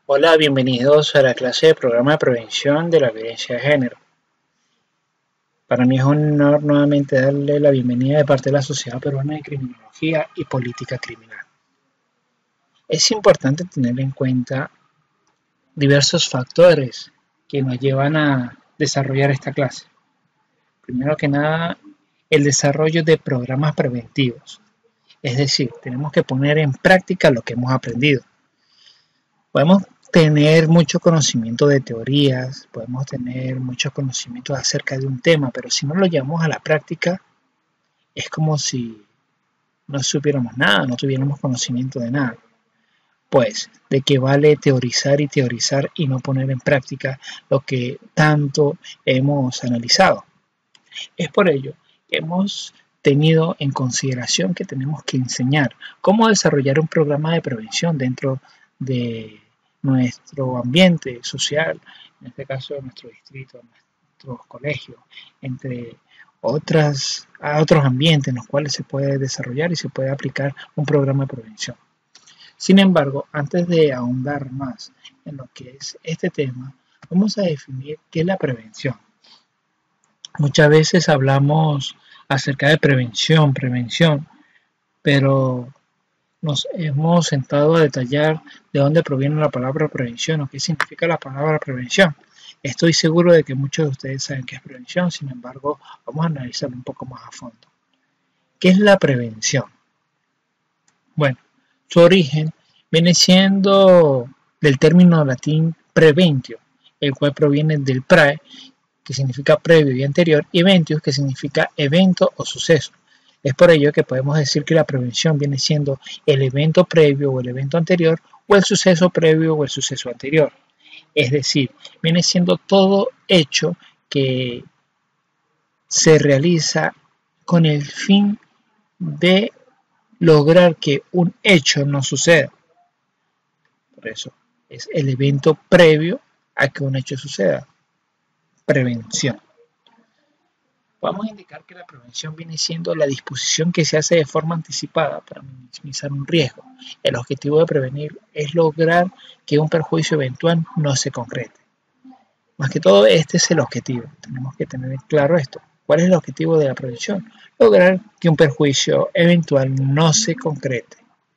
Hola, bienvenidos a la clase de programa de prevención de la violencia de género. Para mí es un honor nuevamente darle la bienvenida de parte de la Sociedad Peruana de Criminología y Política Criminal. Es importante tener en cuenta diversos factores que nos llevan a desarrollar esta clase. Primero que nada, el desarrollo de programas preventivos. Es decir, tenemos que poner en práctica lo que hemos aprendido. Podemos tener mucho conocimiento de teorías, podemos tener mucho conocimiento acerca de un tema, pero si no lo llevamos a la práctica, es como si no supiéramos nada, no tuviéramos conocimiento de nada. Pues, ¿de qué vale teorizar y no poner en práctica lo que tanto hemos analizado? Es por ello que hemos tenido en consideración que tenemos que enseñar cómo desarrollar un programa de prevención dentro de nuestro ambiente social, en este caso nuestro distrito, nuestros colegios, entre otros ambientes en los cuales se puede desarrollar y se puede aplicar un programa de prevención. Sin embargo, antes de ahondar más en lo que es este tema, vamos a definir qué es la prevención. Muchas veces hablamos acerca de prevención, pero nos hemos sentado a detallar de dónde proviene la palabra prevención o qué significa la palabra prevención. Estoy seguro de que muchos de ustedes saben qué es prevención, sin embargo, vamos a analizarlo un poco más a fondo. ¿Qué es la prevención? Bueno, su origen viene siendo del término latín preventio, el cual proviene del prae, que significa previo y anterior, y eventius, que significa evento o suceso. Es por ello que podemos decir que la prevención viene siendo el evento previo o el evento anterior, o el suceso previo o el suceso anterior. Es decir, viene siendo todo hecho que se realiza con el fin de lograr que un hecho no suceda. Por eso es el evento previo a que un hecho suceda. Prevención. Podemos indicar que la prevención viene siendo la disposición que se hace de forma anticipada para minimizar un riesgo. El objetivo de prevenir es lograr que un perjuicio eventual no se concrete. Más que todo, este es el objetivo. Tenemos que tener claro esto. ¿Cuál es el objetivo de la prevención? Lograr que un perjuicio eventual no se concrete.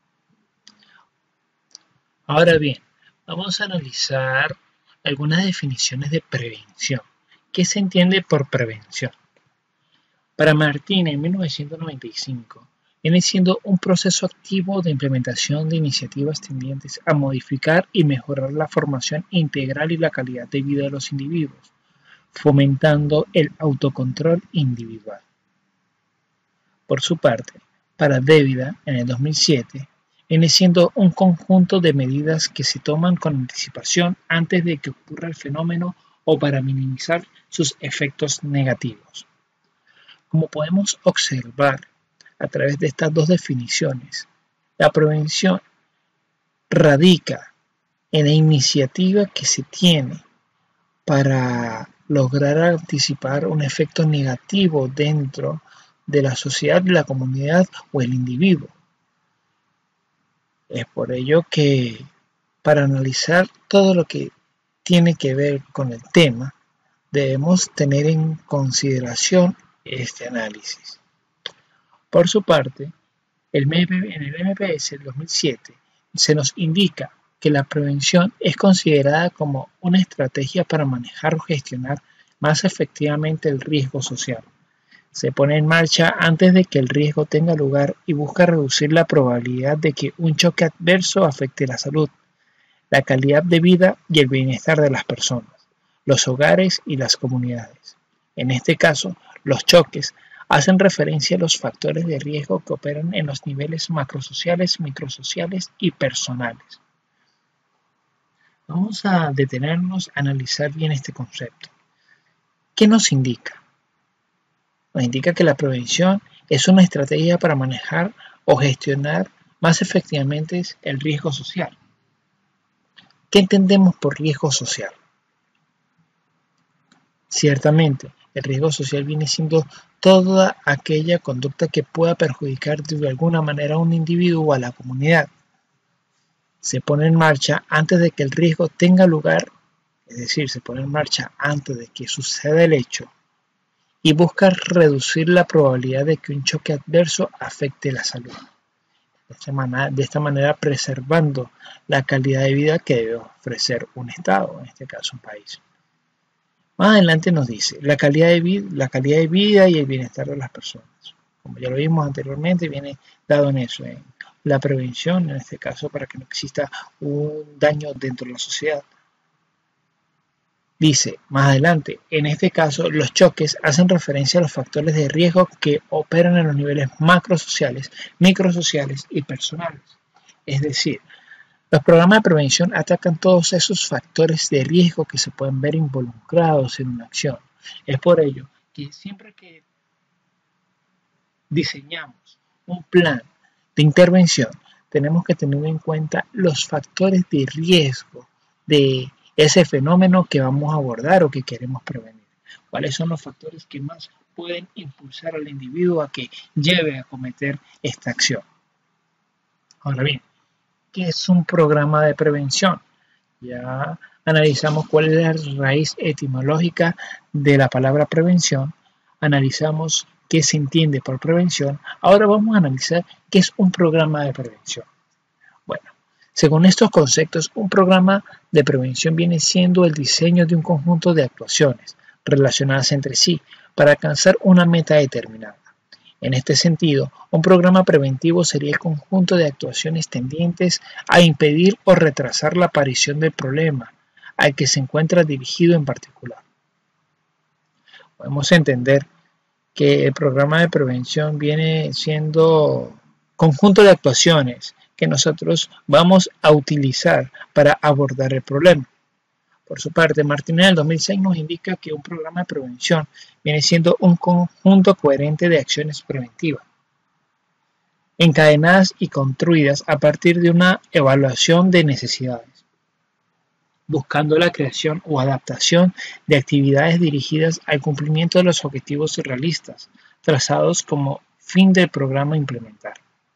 Ahora bien, vamos a analizar algunas definiciones de prevención. ¿Qué se entiende por prevención? Para Martín, en 1995, viene siendo un proceso activo de implementación de iniciativas tendientes a modificar y mejorar la formación integral y la calidad de vida de los individuos, fomentando el autocontrol individual. Por su parte, para Dávila, en el 2007, viene siendo un conjunto de medidas que se toman con anticipación antes de que ocurra el fenómeno o para minimizar sus efectos negativos. Como podemos observar a través de estas dos definiciones, la prevención radica en la iniciativa que se tiene para lograr anticipar un efecto negativo dentro de la sociedad, la comunidad o el individuo. Es por ello que para analizar todo lo que tiene que ver con el tema, debemos tener en consideración este análisis. Por su parte, en el MPS del 2007 se nos indica que la prevención es considerada como una estrategia para manejar o gestionar más efectivamente el riesgo social. Se pone en marcha antes de que el riesgo tenga lugar y busca reducir la probabilidad de que un choque adverso afecte la salud, la calidad de vida y el bienestar de las personas, los hogares y las comunidades. En este caso, los choques hacen referencia a los factores de riesgo que operan en los niveles macrosociales, microsociales y personales. Vamos a detenernos a analizar bien este concepto. ¿Qué nos indica? Nos indica que la prevención es una estrategia para manejar o gestionar más efectivamente el riesgo social. ¿Qué entendemos por riesgo social? Ciertamente, el riesgo social viene siendo toda aquella conducta que pueda perjudicar de alguna manera a un individuo o a la comunidad. se pone en marcha antes de que el riesgo tenga lugar, es decir, se pone en marcha antes de que suceda el hecho, y busca reducir la probabilidad de que un choque adverso afecte la salud. De esta manera preservando la calidad de vida que debe ofrecer un Estado, en este caso un país. Más adelante nos dice la calidad de vida y el bienestar de las personas. Como ya lo vimos anteriormente, viene dado en eso, en la prevención, en este caso para que no exista un daño dentro de la sociedad. Dice más adelante, en este caso los choques hacen referencia a los factores de riesgo que operan en los niveles macrosociales, microsociales y personales. Es decir, los programas de prevención atacan todos esos factores de riesgo que se pueden ver involucrados en una acción. Es por ello que siempre que diseñamos un plan de intervención, tenemos que tener en cuenta los factores de riesgo de ese fenómeno que vamos a abordar o que queremos prevenir. ¿Cuáles son los factores que más pueden impulsar al individuo a que lleve a cometer esta acción? Ahora bien, ¿qué es un programa de prevención? Ya analizamos cuál es la raíz etimológica de la palabra prevención, analizamos qué se entiende por prevención, ahora vamos a analizar qué es un programa de prevención. Bueno, según estos conceptos, un programa de prevención viene siendo el diseño de un conjunto de actuaciones relacionadas entre sí para alcanzar una meta determinada. En este sentido, un programa preventivo sería el conjunto de actuaciones tendientes a impedir o retrasar la aparición del problema al que se encuentra dirigido en particular. Podemos entender que el programa de prevención viene siendo conjunto de actuaciones que nosotros vamos a utilizar para abordar el problema. Por su parte, Martínez del 2006 nos indica que un programa de prevención viene siendo un conjunto coherente de acciones preventivas, encadenadas y construidas a partir de una evaluación de necesidades, buscando la creación o adaptación de actividades dirigidas al cumplimiento de los objetivos realistas, trazados como fin del programa a implementar.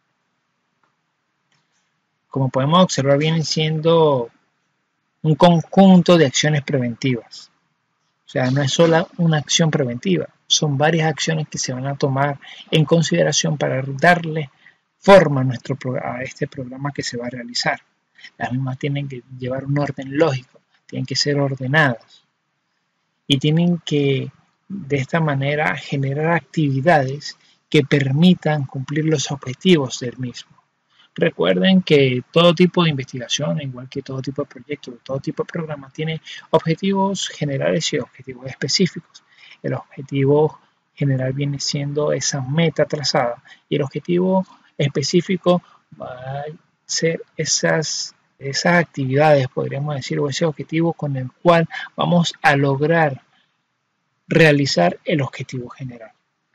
Como podemos observar, vienen siendo un conjunto de acciones preventivas. O sea, no es solo una acción preventiva, son varias acciones que se van a tomar en consideración para darle forma a este programa que se va a realizar. Las mismas tienen que llevar un orden lógico, tienen que ser ordenadas y tienen que, de esta manera, generar actividades que permitan cumplir los objetivos del mismo. Recuerden que todo tipo de investigación, igual que todo tipo de proyecto, todo tipo de programa, tiene objetivos generales y objetivos específicos. El objetivo general viene siendo esa meta trazada y el objetivo específico va a ser esas actividades, podríamos decir, o ese objetivo con el cual vamos a lograr realizar el objetivo general.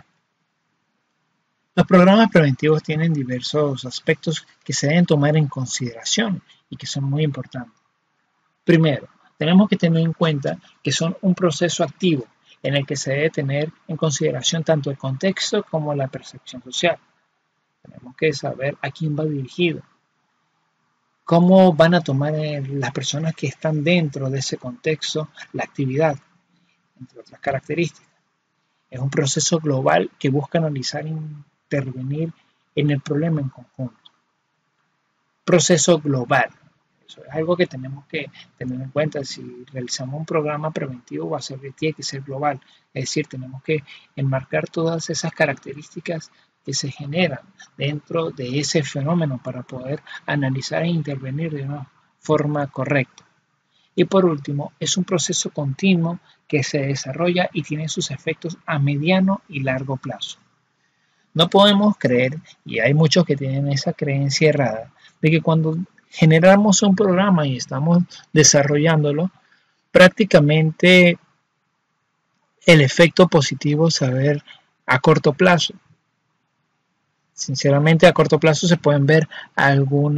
Los programas preventivos tienen diversos aspectos que se deben tomar en consideración y que son muy importantes. Primero, tenemos que tener en cuenta que son un proceso activo en el que se debe tener en consideración tanto el contexto como la percepción social. Tenemos que saber a quién va dirigido, cómo van a tomar las personas que están dentro de ese contexto la actividad, entre otras características. Es un proceso global que busca analizar e intervenir en el problema en conjunto. Proceso global. Eso es algo que tenemos que tener en cuenta. Si realizamos un programa preventivo, tiene que ser global. Es decir, tenemos que enmarcar todas esas características que se generan dentro de ese fenómeno para poder analizar e intervenir de una forma correcta. Y por último, es un proceso continuo que se desarrolla y tiene sus efectos a mediano y largo plazo. No podemos creer, y hay muchos que tienen esa creencia errada, de que cuando generamos un programa y estamos desarrollándolo, prácticamente el efecto positivo se va a ver a corto plazo. Sinceramente, a corto plazo se pueden ver algún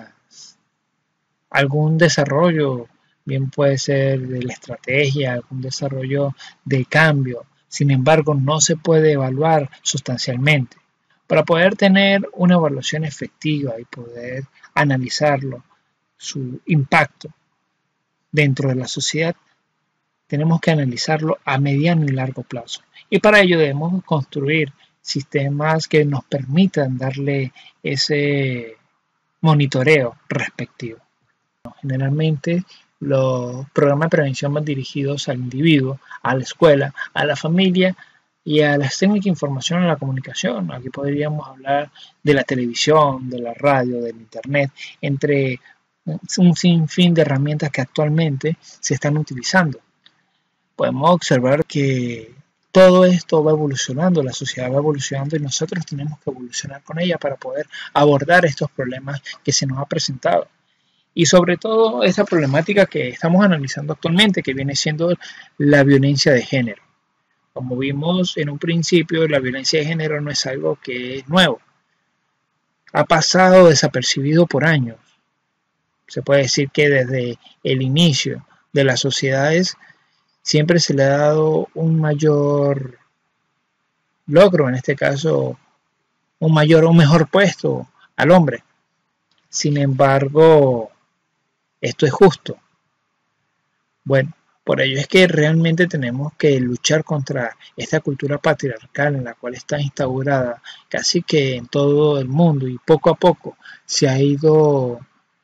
desarrollo, bien puede ser de la estrategia, algún desarrollo de cambio. Sin embargo, no se puede evaluar sustancialmente. Para poder tener una evaluación efectiva y poder analizarlo su impacto dentro de la sociedad, tenemos que analizarlo a mediano y largo plazo. Y para ello debemos construir sistemas que nos permitan darle ese monitoreo respectivo. Generalmente los programas de prevención van dirigidos al individuo, a la escuela, a la familia y a las técnicas de información en la comunicación. Aquí podríamos hablar de la televisión, de la radio, del internet, entre un sinfín de herramientas que actualmente se están utilizando. Podemos observar que todo esto va evolucionando, la sociedad va evolucionando y nosotros tenemos que evolucionar con ella para poder abordar estos problemas que se nos ha presentado. Y sobre todo esta problemática que estamos analizando actualmente, que viene siendo la violencia de género. Como vimos en un principio, la violencia de género no es algo que es nuevo. Ha pasado desapercibido por años. Se puede decir que desde el inicio de las sociedades siempre se le ha dado un mayor logro, en este caso un mejor puesto al hombre. Sin embargo, esto es justo. Bueno, por ello es que realmente tenemos que luchar contra esta cultura patriarcal en la cual está instaurada casi que en todo el mundo y poco a poco se ha ido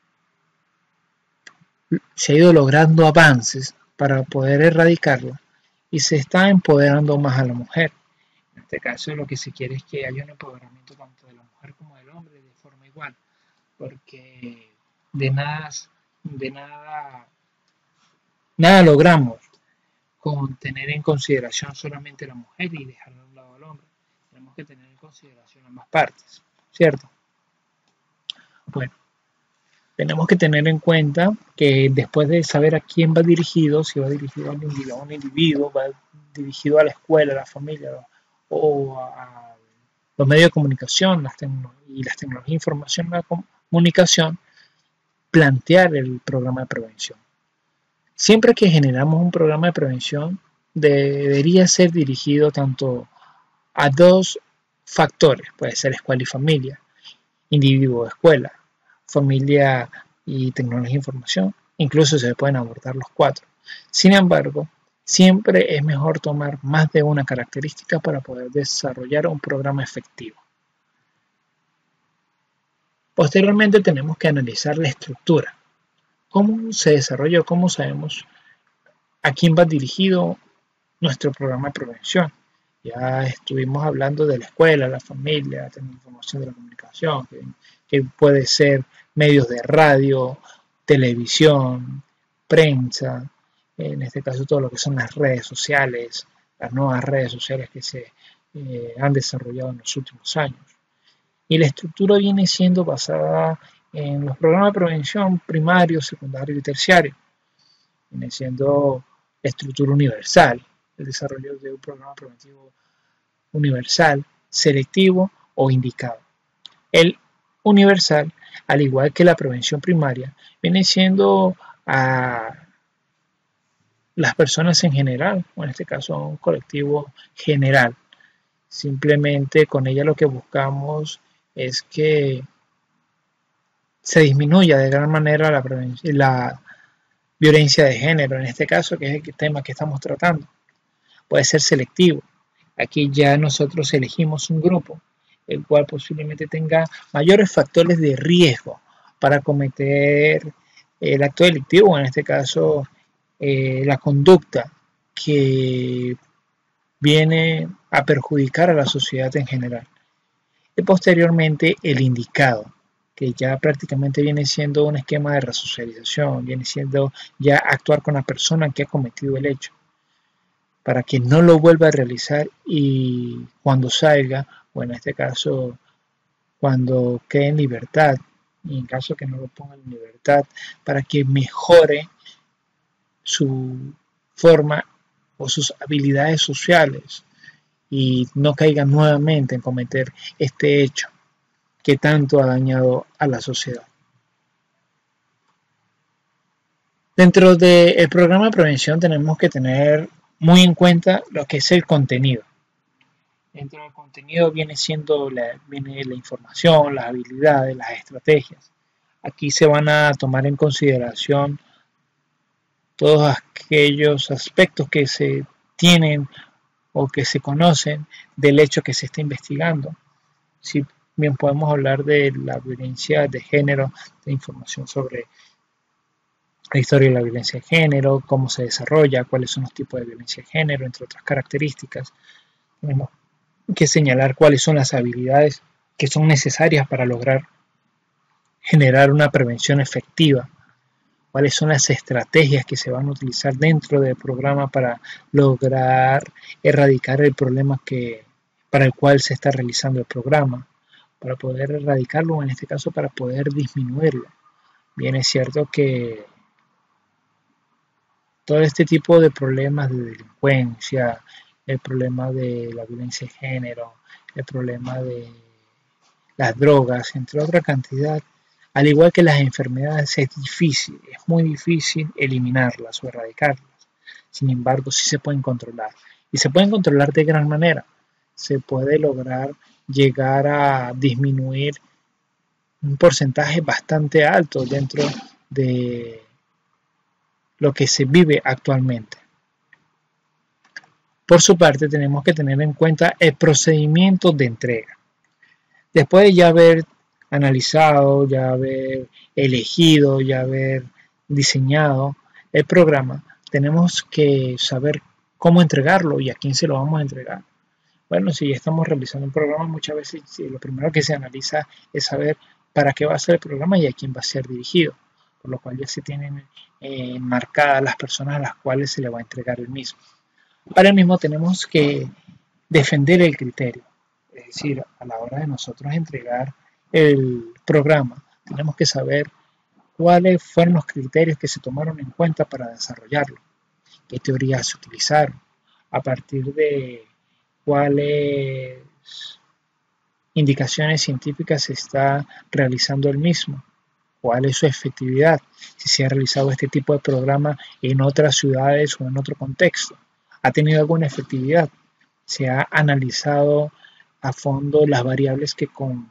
logrando avances para poder erradicarlo y se está empoderando más a la mujer. En este caso lo que se quiere es que haya un empoderamiento tanto de la mujer como del hombre de forma igual, porque de nada logramos con tener en consideración solamente la mujer y dejar de un lado al hombre. Tenemos que tener en consideración ambas partes, ¿cierto? Bueno, tenemos que tener en cuenta que después de saber a quién va dirigido, si va dirigido a un individuo, va dirigido a la escuela, a la familia o a los medios de comunicación y las tecnologías de información y la comunicación, plantear el programa de prevención. Siempre que generamos un programa de prevención, debería ser dirigido tanto a dos factores, puede ser escuela y familia, individuo, escuela, familia y tecnología de información, incluso se pueden abordar los cuatro. Sin embargo, siempre es mejor tomar más de una característica para poder desarrollar un programa efectivo. Posteriormente tenemos que analizar la estructura. ¿Cómo se desarrolla o cómo sabemos a quién va dirigido nuestro programa de prevención? Ya estuvimos hablando de la escuela, la familia, la información de la comunicación, que puede ser medios de radio, televisión, prensa, en este caso todo lo que son las redes sociales, las nuevas redes sociales que se han desarrollado en los últimos años. Y la estructura viene siendo basada en los programas de prevención primario, secundario y terciario. Viene siendo la estructura universal, el desarrollo de un programa preventivo universal, selectivo o indicado. El universal, al igual que la prevención primaria, viene siendo a las personas en general, o en este caso a un colectivo general. Simplemente con ella lo que buscamos es que se disminuya de gran manera la violencia de género, en este caso, que es el tema que estamos tratando. Puede ser selectivo. Aquí ya nosotros elegimos un grupo, el cual posiblemente tenga mayores factores de riesgo para cometer el acto delictivo, en este caso la conducta que viene a perjudicar a la sociedad en general. Y posteriormente el indicado, que ya prácticamente viene siendo un esquema de resocialización, viene siendo ya actuar con la persona que ha cometido el hecho, para que no lo vuelva a realizar y cuando salga, o en este caso, cuando quede en libertad, y en caso que no lo ponga en libertad, para que mejore su forma o sus habilidades sociales y no caiga nuevamente en cometer este hecho que tanto ha dañado a la sociedad. Dentro del programa de prevención tenemos que tener muy en cuenta lo que es el contenido. Dentro del contenido viene la información, las habilidades, las estrategias. Aquí se van a tomar en consideración todos aquellos aspectos que se tienen o que se conocen del hecho que se está investigando. Si bien podemos hablar de la violencia de género, de información sobre la historia de la violencia de género, cómo se desarrolla, cuáles son los tipos de violencia de género, entre otras características. Tenemos que señalar cuáles son las habilidades que son necesarias para lograr generar una prevención efectiva, cuáles son las estrategias que se van a utilizar dentro del programa para lograr erradicar el problema para el cual se está realizando el programa, para poder erradicarlo, o en este caso para poder disminuirlo. Bien, es cierto que todo este tipo de problemas de delincuencia, el problema de la violencia de género, el problema de las drogas, entre otra cantidad, al igual que las enfermedades, es difícil, es muy difícil eliminarlas o erradicarlas. Sin embargo, sí se pueden controlar. Y se pueden controlar de gran manera. Se puede lograr llegar a disminuir un porcentaje bastante alto dentro de lo que se vive actualmente. Por su parte, tenemos que tener en cuenta el procedimiento de entrega. Después de ya haber analizado, ya haber elegido, ya haber diseñado el programa, tenemos que saber cómo entregarlo y a quién se lo vamos a entregar. Bueno, si ya estamos realizando un programa, muchas veces lo primero que se analiza es saber para qué va a ser el programa y a quién va a ser dirigido, por lo cual ya se tienen marcadas las personas a las cuales se le va a entregar el mismo. Para el mismo tenemos que defender el criterio, es decir, a la hora de nosotros entregar el programa, tenemos que saber cuáles fueron los criterios que se tomaron en cuenta para desarrollarlo, qué teorías se utilizaron, a partir de cuáles indicaciones científicas se está realizando el mismo, cuál es su efectividad, si se ha realizado este tipo de programa en otras ciudades o en otro contexto, ha tenido alguna efectividad, se ha analizado a fondo las variables que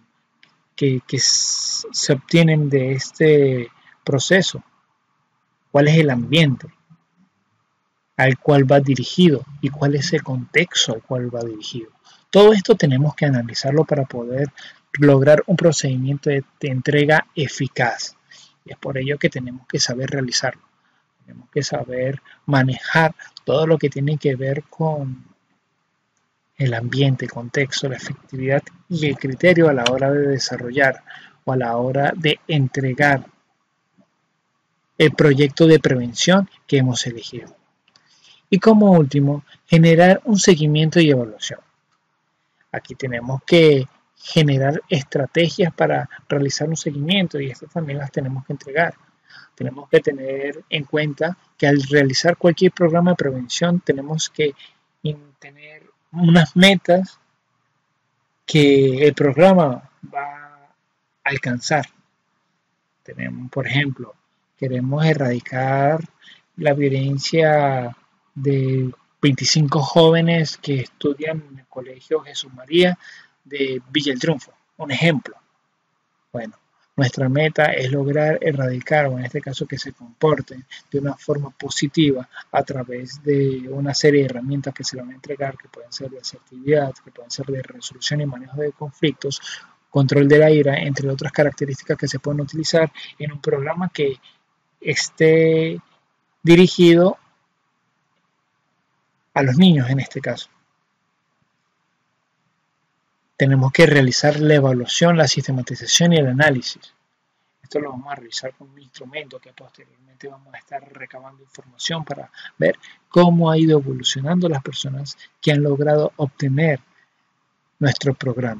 se obtienen de este proceso, cuál es el ambiente al cual va dirigido y cuál es el contexto al cual va dirigido. Todo esto tenemos que analizarlo para poder lograr un procedimiento de entrega eficaz. Y es por ello que tenemos que saber realizarlo. Tenemos que saber manejar todo lo que tiene que ver con el ambiente, el contexto, la efectividad y el criterio a la hora de desarrollar o a la hora de entregar el proyecto de prevención que hemos elegido. Y como último, generar un seguimiento y evaluación. Aquí tenemos que generar estrategias para realizar un seguimiento y estas también las tenemos que entregar. Tenemos que tener en cuenta que al realizar cualquier programa de prevención tenemos que tener unas metas que el programa va a alcanzar. Tenemos, por ejemplo, queremos erradicar la violencia de 25 jóvenes que estudian en el Colegio Jesús María de Villa El Triunfo, un ejemplo. Bueno, nuestra meta es lograr erradicar, o en este caso que se comporten de una forma positiva a través de una serie de herramientas que se le van a entregar, que pueden ser de asertividad, que pueden ser de resolución y manejo de conflictos, control de la ira, entre otras características que se pueden utilizar en un programa que esté dirigido a los niños en este caso. Tenemos que realizar la evaluación, la sistematización y el análisis. Esto lo vamos a realizar con un instrumento que posteriormente vamos a estar recabando información para ver cómo ha ido evolucionando las personas que han logrado obtener nuestro programa.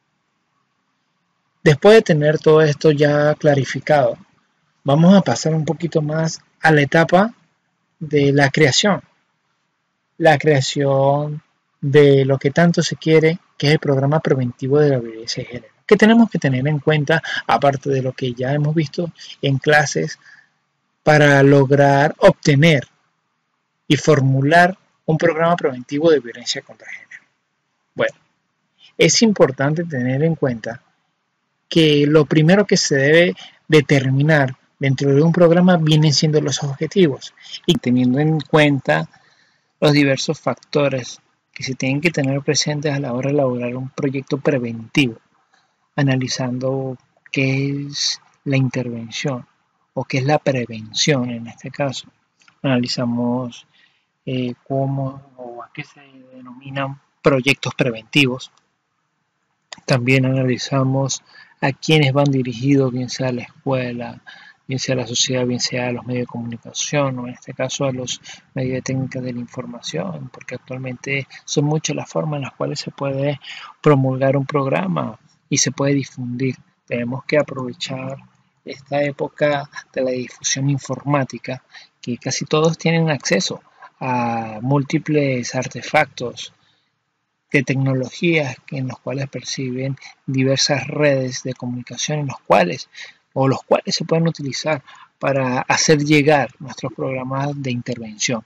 Después de tener todo esto ya clarificado, vamos a pasar un poquito más a la etapa de la creación. La creación de lo que tanto se quiere, que es el programa preventivo de la violencia de género. ¿Qué tenemos que tener en cuenta, aparte de lo que ya hemos visto en clases, para lograr obtener y formular un programa preventivo de violencia contra género? Bueno, es importante tener en cuenta que lo primero que se debe determinar dentro de un programa vienen siendo los objetivos y teniendo en cuenta los diversos factores que se tienen que tener presentes a la hora de elaborar un proyecto preventivo, analizando qué es la intervención o qué es la prevención en este caso. Analizamos cómo o a qué se denominan proyectos preventivos. También analizamos a quiénes van dirigidos, bien sea a la escuela, bien sea a la sociedad, bien sea a los medios de comunicación, o en este caso a los medios de técnica de la información, porque actualmente son muchas las formas en las cuales se puede promulgar un programa y se puede difundir. Tenemos que aprovechar esta época de la difusión informática, que casi todos tienen acceso a múltiples artefactos de tecnologías en los cuales perciben diversas redes de comunicación en los cuales se pueden utilizar para hacer llegar nuestros programas de intervención.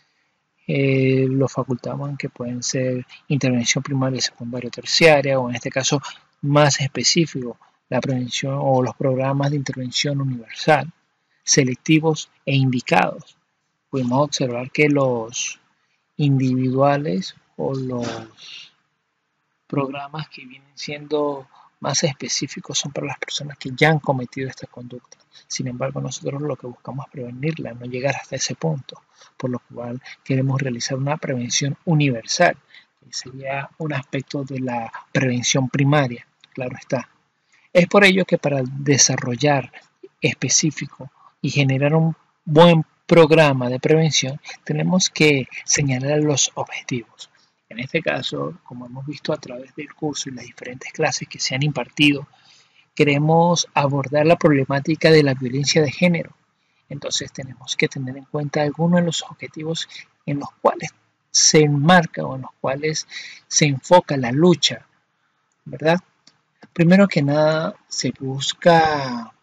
Los facultamos en que pueden ser intervención primaria, secundaria o terciaria, o en este caso más específico, la prevención o los programas de intervención universal, selectivos e indicados. Pudimos observar que los individuales o los programas que vienen siendo más específicos son para las personas que ya han cometido esta conducta. Sin embargo, nosotros lo que buscamos es prevenirla, no llegar hasta ese punto, por lo cual queremos realizar una prevención universal, que sería un aspecto de la prevención primaria, claro está. Es por ello que para desarrollar específico y generar un buen programa de prevención, tenemos que señalar los objetivos. En este caso, como hemos visto a través del curso y las diferentes clases que se han impartido, queremos abordar la problemática de la violencia de género. Entonces tenemos que tener en cuenta algunos de los objetivos en los cuales se enmarca o en los cuales se enfoca la lucha, ¿verdad? Primero que nada, se busca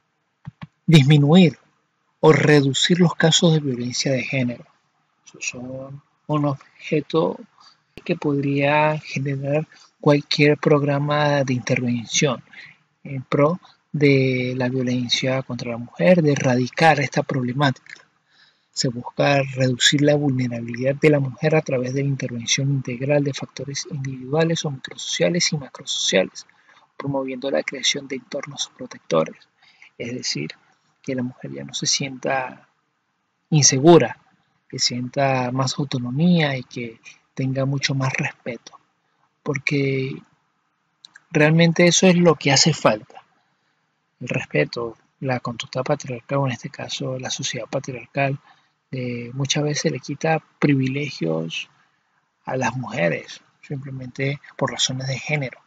disminuir o reducir los casos de violencia de género. Esos son un objeto que podría generar cualquier programa de intervención en pro de la violencia contra la mujer, de erradicar esta problemática. Se busca reducir la vulnerabilidad de la mujer a través de la intervención integral de factores individuales o microsociales y macrosociales, promoviendo la creación de entornos protectores, es decir, que la mujer ya no se sienta insegura, que sienta más autonomía y que tenga mucho más respeto, porque realmente eso es lo que hace falta, el respeto. La conducta patriarcal, o en este caso la sociedad patriarcal, muchas veces le quita privilegios a las mujeres, simplemente por razones de género.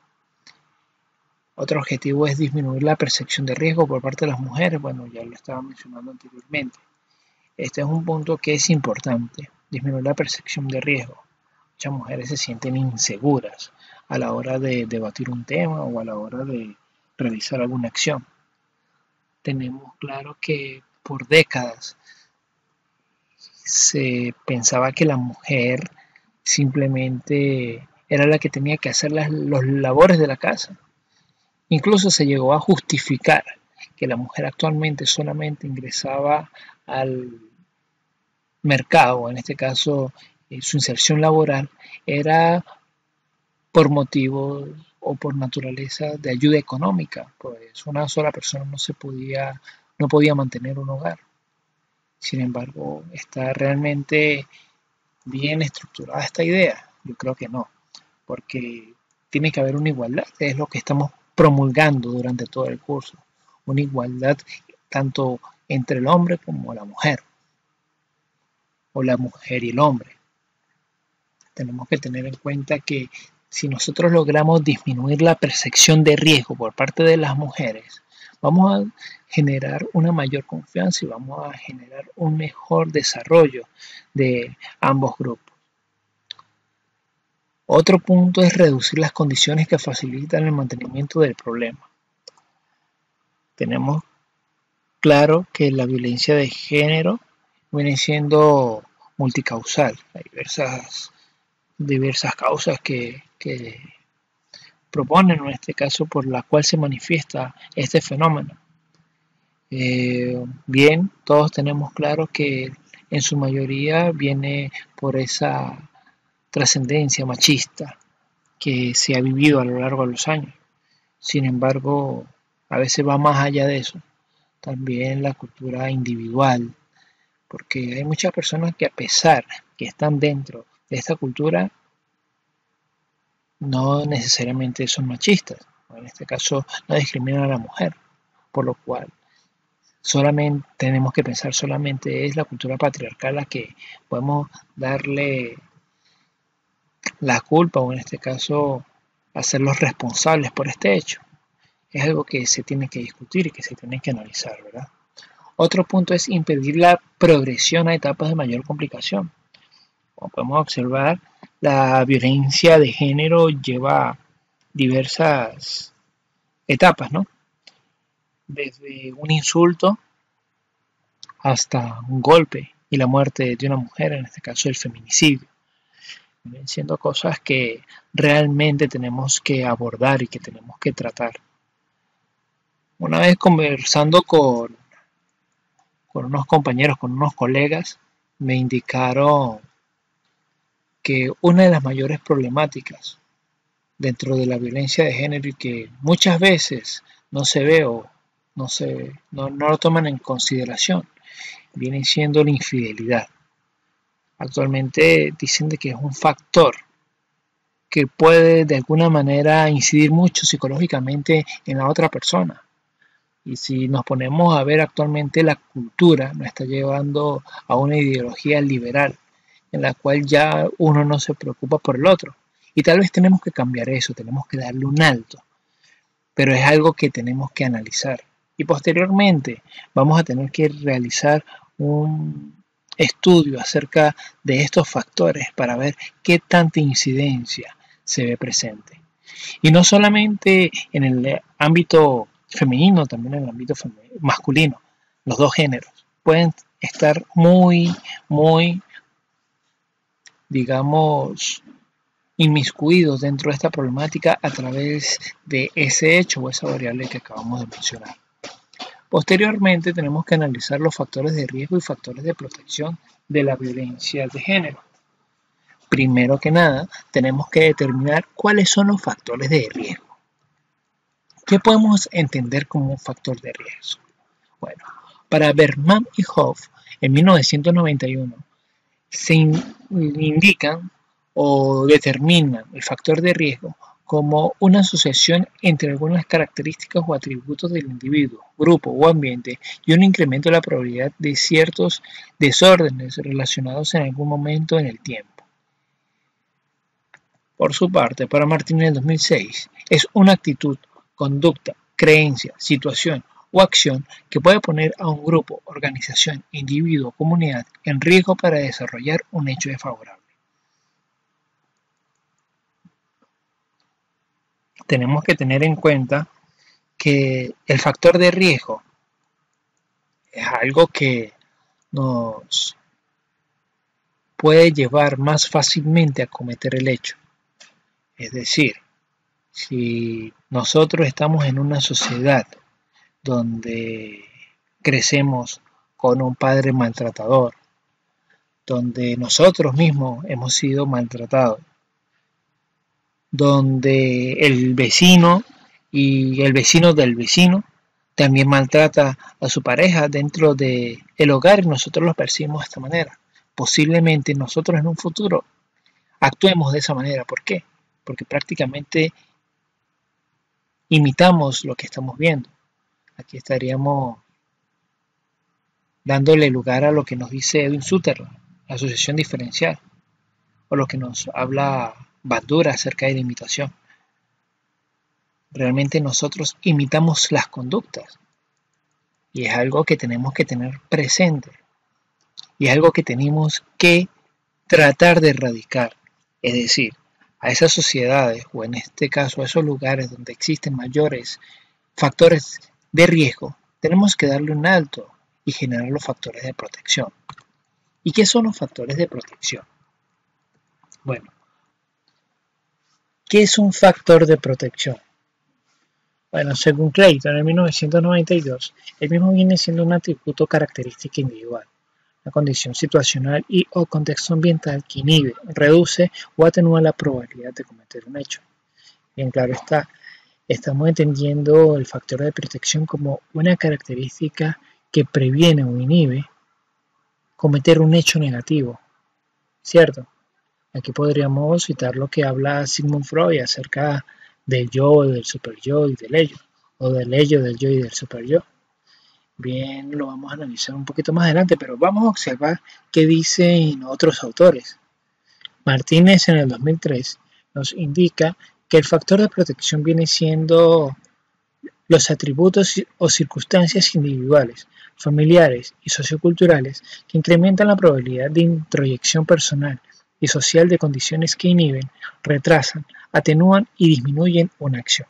Otro objetivo es disminuir la percepción de riesgo por parte de las mujeres, bueno, ya lo estaba mencionando anteriormente. Este es un punto que es importante, disminuir la percepción de riesgo. Muchas mujeres se sienten inseguras a la hora de debatir un tema o a la hora de realizar alguna acción. Tenemos claro que por décadas se pensaba que la mujer simplemente era la que tenía que hacer los labores de la casa. Incluso se llegó a justificar que la mujer actualmente solamente ingresaba al mercado, en este caso su inserción laboral, era por motivos o por naturaleza de ayuda económica, pues una sola persona no podía mantener un hogar. Sin embargo, ¿está realmente bien estructurada esta idea? Yo creo que no, porque tiene que haber una igualdad, que es lo que estamos promulgando durante todo el curso, una igualdad tanto entre el hombre como la mujer, o la mujer y el hombre. Tenemos que tener en cuenta que si nosotros logramos disminuir la percepción de riesgo por parte de las mujeres, vamos a generar una mayor confianza y vamos a generar un mejor desarrollo de ambos grupos. Otro punto es reducir las condiciones que facilitan el mantenimiento del problema. Tenemos claro que la violencia de género viene siendo multicausal. Hay diversas causas que proponen, o en este caso por la cual se manifiesta este fenómeno. Bien, todos tenemos claro que en su mayoría viene por esa trascendencia machista que se ha vivido a lo largo de los años. Sin embargo, a veces va más allá de eso. También la cultura individual, porque hay muchas personas que a pesar que están dentro de esta cultura, no necesariamente son machistas. En este caso, no discriminan a la mujer, por lo cual solamente tenemos que pensar solamente es la cultura patriarcal a que podemos darle la culpa, o en este caso hacerlos responsables por este hecho. Es algo que se tiene que discutir y que se tiene que analizar, ¿verdad? Otro punto es impedir la progresión a etapas de mayor complicación. Como podemos observar, la violencia de género lleva diversas etapas, ¿no? Desde un insulto hasta un golpe y la muerte de una mujer, en este caso el feminicidio. Vienen siendo cosas que realmente tenemos que abordar y que tenemos que tratar. Una vez conversando con unos compañeros, con unos colegas, me indicaron que una de las mayores problemáticas dentro de la violencia de género y que muchas veces no se ve o no lo toman en consideración, viene siendo la infidelidad. Actualmente dicen de que es un factor que puede de alguna manera incidir mucho psicológicamente en la otra persona. Y si nos ponemos a ver actualmente, la cultura nos está llevando a una ideología liberal en la cual ya uno no se preocupa por el otro. Y tal vez tenemos que cambiar eso, tenemos que darle un alto, pero es algo que tenemos que analizar. Y posteriormente vamos a tener que realizar un estudio acerca de estos factores para ver qué tanta incidencia se ve presente. Y no solamente en el ámbito femenino, también en el ámbito masculino. Los dos géneros pueden estar muy, digamos, inmiscuidos dentro de esta problemática a través de ese hecho o esa variable que acabamos de mencionar. Posteriormente tenemos que analizar los factores de riesgo y factores de protección de la violencia de género. Primero que nada, tenemos que determinar cuáles son los factores de riesgo. ¿Qué podemos entender como un factor de riesgo? Bueno, para Bergman y Hoff, en 1991, se indican o determinan el factor de riesgo como una asociación entre algunas características o atributos del individuo, grupo o ambiente y un incremento de la probabilidad de ciertos desórdenes relacionados en algún momento en el tiempo. Por su parte, para Martínez en 2006, es una actitud, conducta, creencia, situación o acción que puede poner a un grupo, organización, individuo o comunidad en riesgo para desarrollar un hecho desfavorable. Tenemos que tener en cuenta que el factor de riesgo es algo que nos puede llevar más fácilmente a cometer el hecho. Es decir, si nosotros estamos en una sociedad donde crecemos con un padre maltratador, donde nosotros mismos hemos sido maltratados, donde el vecino y el vecino del vecino también maltrata a su pareja dentro del hogar y nosotros lo percibimos de esta manera. Posiblemente nosotros en un futuro actuemos de esa manera. ¿Por qué? Porque prácticamente imitamos lo que estamos viendo. Aquí estaríamos dándole lugar a lo que nos dice Edwin Sutherland, la asociación diferencial, o lo que nos habla Bandura acerca de la imitación. Realmente nosotros imitamos las conductas y es algo que tenemos que tener presente y es algo que tenemos que tratar de erradicar. Es decir, a esas sociedades o en este caso a esos lugares donde existen mayores factores de riesgo, tenemos que darle un alto y generar los factores de protección. ¿Y qué son los factores de protección? Bueno, ¿Qué es un factor de protección? Bueno, según Clayton en 1992, el mismo viene siendo un atributo característica individual, una condición situacional y o contexto ambiental que inhibe, reduce o atenúa la probabilidad de cometer un hecho. Bien claro está, estamos entendiendo el factor de protección como una característica que previene o inhibe cometer un hecho negativo, ¿cierto? Aquí podríamos citar lo que habla Sigmund Freud acerca del yo, del superyo y del ello, o del ello, del yo y del superyo. Bien, lo vamos a analizar un poquito más adelante, pero vamos a observar qué dicen otros autores. Martínez en el 2003 nos indica que el factor de protección viene siendo los atributos o circunstancias individuales, familiares y socioculturales que incrementan la probabilidad de introyección personal y social de condiciones que inhiben, retrasan, atenúan y disminuyen una acción.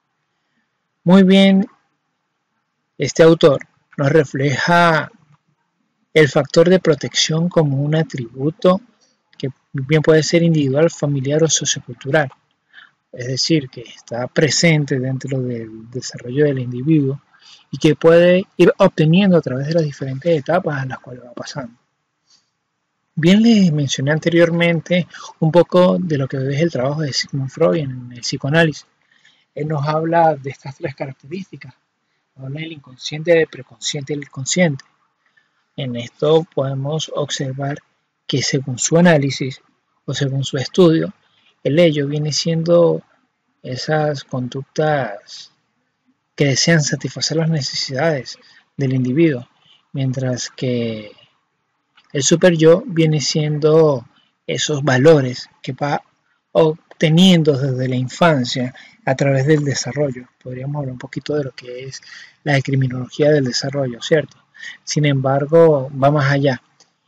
Muy bien, este autor nos refleja el factor de protección como un atributo que bien puede ser individual, familiar o sociocultural. Es decir, que está presente dentro del desarrollo del individuo y que puede ir obteniendo a través de las diferentes etapas a las cuales va pasando. Bien les mencioné anteriormente un poco de lo que es el trabajo de Sigmund Freud en el psicoanálisis. Él nos habla de estas tres características. Habla del inconsciente, del preconsciente y del consciente. En esto podemos observar que según su análisis o según su estudio, el ello viene siendo esas conductas que desean satisfacer las necesidades del individuo, mientras que el superyo viene siendo esos valores que va obteniendo desde la infancia a través del desarrollo. Podríamos hablar un poquito de lo que es la criminología del desarrollo, ¿cierto? Sin embargo, va más allá.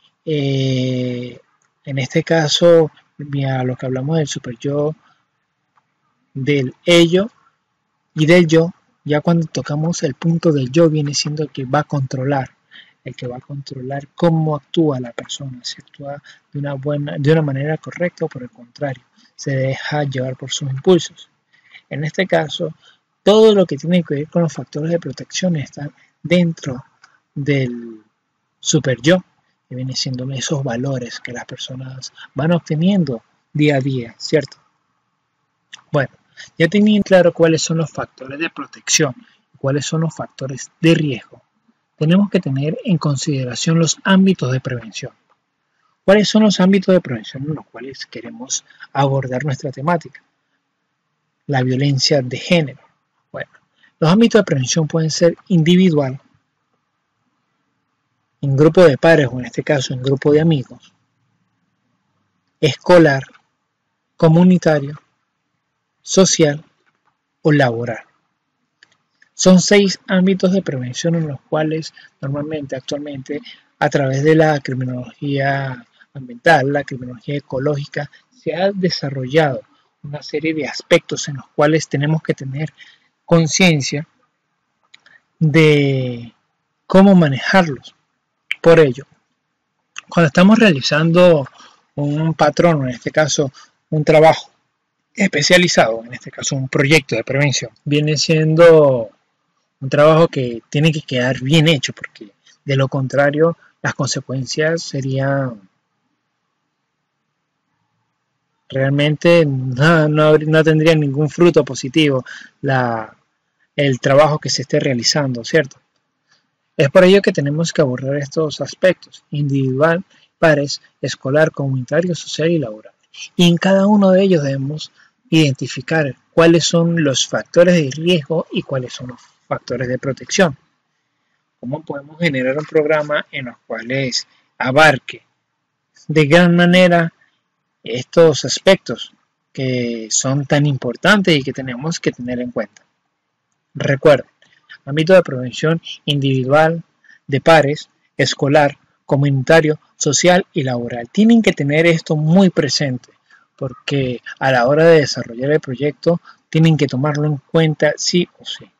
En este caso, a lo que hablamos del superyo, del ello y del yo, ya cuando tocamos el punto del yo viene siendo el que va a controlar, cómo actúa la persona, si actúa de una manera correcta o por el contrario, se deja llevar por sus impulsos. En este caso, todo lo que tiene que ver con los factores de protección está dentro del superyo, que viene siendo esos valores que las personas van obteniendo día a día, ¿cierto? Bueno, ya teniendo claro cuáles son los factores de protección y cuáles son los factores de riesgo, tenemos que tener en consideración los ámbitos de prevención. ¿Cuáles son los ámbitos de prevención en los cuales queremos abordar nuestra temática? La violencia de género. Bueno, los ámbitos de prevención pueden ser individual, en grupo de pares o en este caso en grupo de amigos, escolar, comunitario, social o laboral. Son 6 ámbitos de prevención en los cuales normalmente, actualmente, a través de la criminología ambiental, la criminología ecológica, se ha desarrollado una serie de aspectos en los cuales tenemos que tener conciencia de cómo manejarlos. Por ello, cuando estamos realizando un patrón, en este caso un trabajo especializado, en este caso un proyecto de prevención, viene siendo un trabajo que tiene que quedar bien hecho, porque de lo contrario las consecuencias serían realmente no tendrían ningún fruto positivo el trabajo que se esté realizando, ¿cierto? Es por ello que tenemos que abordar estos aspectos: individual, pares, escolar, comunitario, social y laboral. Y en cada uno de ellos debemos identificar cuáles son los factores de riesgo y cuáles son los factores de protección. ¿Cómo podemos generar un programa en los cuales abarque de gran manera estos aspectos que son tan importantes y que tenemos que tener en cuenta? Recuerden, ámbito de prevención individual, de pares, escolar, comunitario, social y laboral. Tienen que tener esto muy presente, porque a la hora de desarrollar el proyecto tienen que tomarlo en cuenta sí o sí.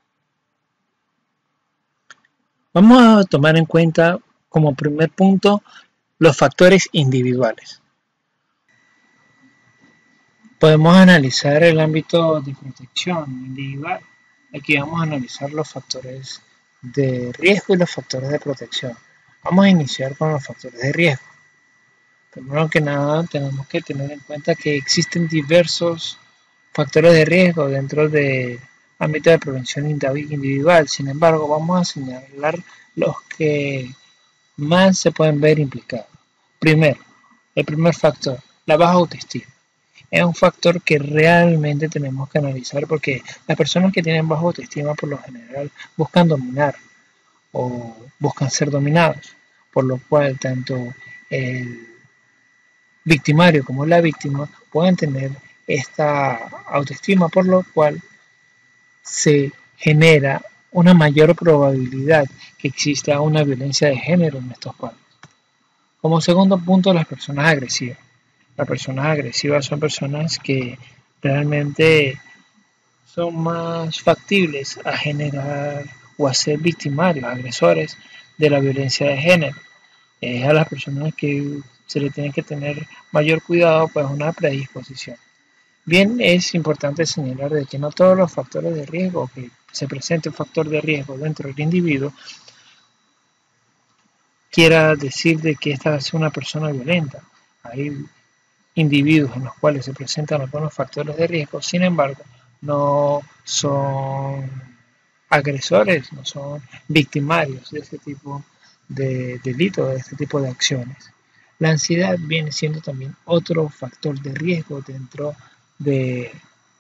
Vamos a tomar en cuenta como primer punto los factores individuales. Podemos analizar el ámbito de protección individual. Aquí vamos a analizar los factores de riesgo y los factores de protección. Vamos a iniciar con los factores de riesgo. Primero que nada, tenemos que tener en cuenta que existen diversos factores de riesgo dentro del ámbito de prevención individual. Sin embargo, vamos a señalar los que más se pueden ver implicados. Primero, el primer factor, la baja autoestima. Es un factor que realmente tenemos que analizar porque las personas que tienen baja autoestima por lo general buscan dominar o buscan ser dominados, por lo cual tanto el victimario como la víctima pueden tener esta autoestima, por lo cual se genera una mayor probabilidad que exista una violencia de género en estos casos. Como segundo punto, las personas agresivas. Las personas agresivas son personas que realmente son más factibles a generar o a ser victimarios, agresores de la violencia de género. Es a las personas que se le tiene que tener mayor cuidado, pues una predisposición. Bien, es importante señalar de que no todos los factores de riesgo, que se presente un factor de riesgo dentro del individuo, quiera decir de que esta es una persona violenta. Hay individuos en los cuales se presentan algunos factores de riesgo, sin embargo, no son agresores, no son victimarios de este tipo de delitos, de este tipo de acciones. La ansiedad viene siendo también otro factor de riesgo dentro de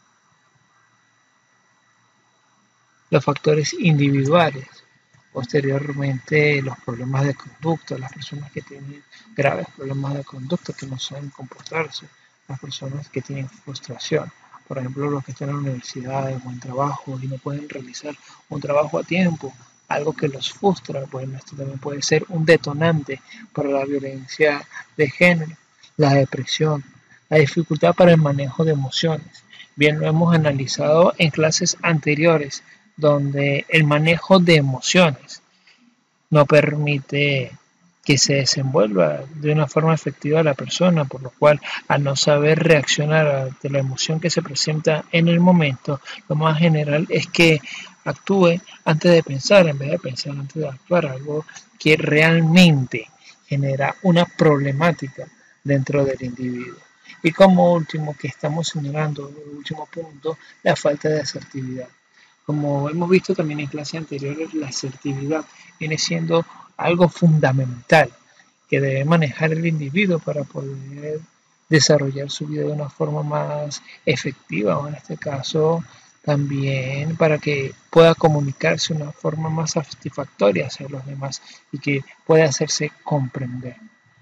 los factores individuales. Posteriormente, los problemas de conducta, las personas que tienen graves problemas de conducta que no saben comportarse, las personas que tienen frustración, por ejemplo, los que están en la universidad, en buen trabajo y no pueden realizar un trabajo a tiempo, algo que los frustra, bueno, esto también puede ser un detonante para la violencia de género, la depresión, la dificultad para el manejo de emociones. Bien, lo hemos analizado en clases anteriores, donde el manejo de emociones no permite que se desenvuelva de una forma efectiva la persona, por lo cual al no saber reaccionar ante la emoción que se presenta en el momento, lo más general es que actúe antes de pensar, en vez de pensar antes de actuar, algo que realmente genera una problemática dentro del individuo. Y como último que estamos señalando, el último punto, la falta de asertividad. Como hemos visto también en clases anteriores, la asertividad viene siendo algo fundamental que debe manejar el individuo para poder desarrollar su vida de una forma más efectiva, o en este caso también para que pueda comunicarse de una forma más satisfactoria hacia los demás y que pueda hacerse comprender.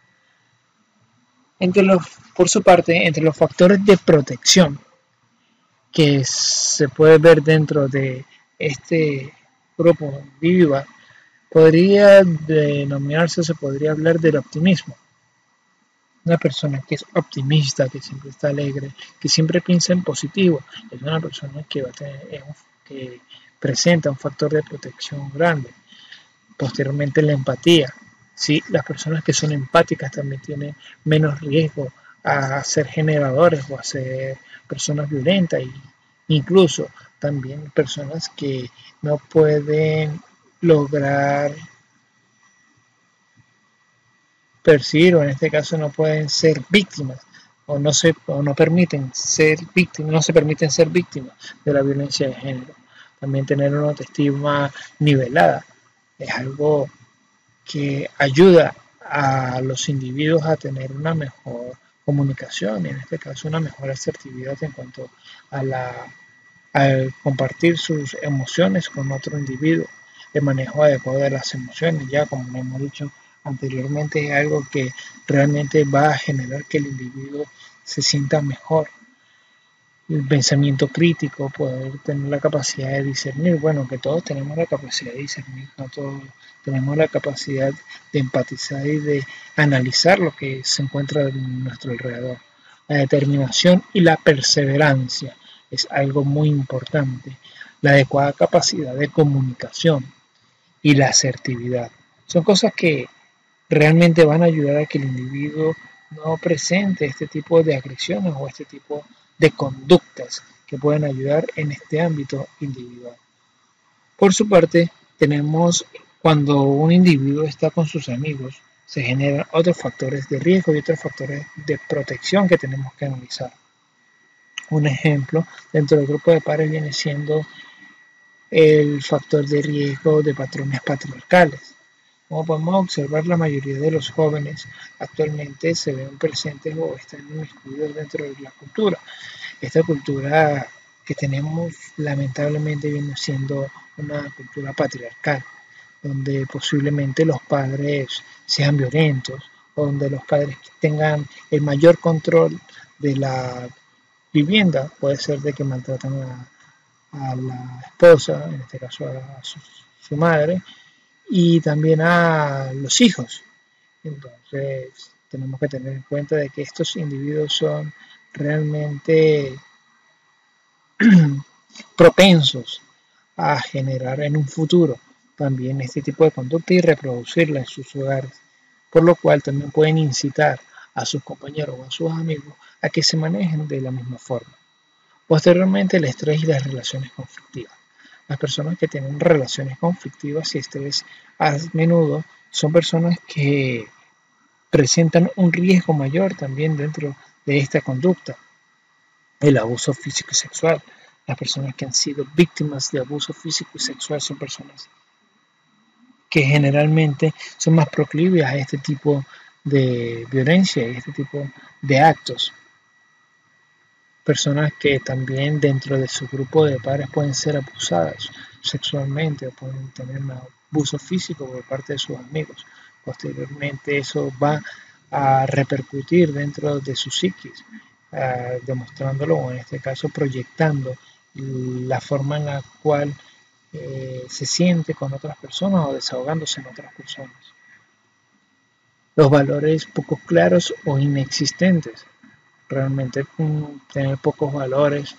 Por su parte, entre los factores de protección que se puede ver dentro de este grupo individual, podría denominarse, se podría hablar del optimismo. Una persona que es optimista, que siempre está alegre, que siempre piensa en positivo, es una persona que, que presenta un factor de protección grande. Posteriormente, la empatía. Sí, las personas que son empáticas también tienen menos riesgo a ser generadores o a ser personas violentas y incluso también personas que no pueden lograr percibir o en este caso no pueden ser víctimas o no permiten ser víctimas, no se permiten ser víctimas de la violencia de género. También tener una autoestima nivelada es algo que ayuda a los individuos a tener una mejor comunicación y en este caso una mejor asertividad en cuanto a al compartir sus emociones con otro individuo. El manejo adecuado de las emociones, ya como lo hemos dicho anteriormente, es algo que realmente va a generar que el individuo se sienta mejor. El pensamiento crítico, poder tener la capacidad de discernir, bueno, que todos tenemos la capacidad de discernir, no todos tenemos la capacidad de empatizar y de analizar lo que se encuentra a nuestro alrededor. La determinación y la perseverancia es algo muy importante. La adecuada capacidad de comunicación y la asertividad son cosas que realmente van a ayudar a que el individuo no presente este tipo de agresiones o este tipo de conductas que pueden ayudar en este ámbito individual. Por su parte, tenemos cuando un individuo está con sus amigos, se generan otros factores de riesgo y otros factores de protección que tenemos que analizar. Un ejemplo dentro del grupo de pares viene siendo el factor de riesgo de patrones patriarcales. Como podemos observar, la mayoría de los jóvenes actualmente se ven presentes o están inmiscuidos dentro de la cultura. Esta cultura que tenemos lamentablemente viene siendo una cultura patriarcal, donde posiblemente los padres sean violentos, o donde los padres tengan el mayor control de la vivienda. Puede ser de que maltratan a la esposa, en este caso a su madre, y también a los hijos. Entonces tenemos que tener en cuenta de que estos individuos son realmente propensos a generar en un futuro también este tipo de conducta y reproducirla en sus hogares, por lo cual también pueden incitar a sus compañeros o a sus amigos a que se manejen de la misma forma. Posteriormente, el estrés y las relaciones conflictivas. Las personas que tienen relaciones conflictivas y estrés a menudo son personas que presentan un riesgo mayor también dentro de esta conducta. El abuso físico y sexual. Las personas que han sido víctimas de abuso físico y sexual son personas que generalmente son más proclives a este tipo de violencia y este tipo de actos. Personas que también dentro de su grupo de pares pueden ser abusadas sexualmente o pueden tener un abuso físico por parte de sus amigos. Posteriormente eso va a repercutir dentro de su psiquis, demostrándolo o en este caso proyectando la forma en la cual se siente con otras personas o desahogándose en otras personas. Los valores poco claros o inexistentes. Realmente tener pocos valores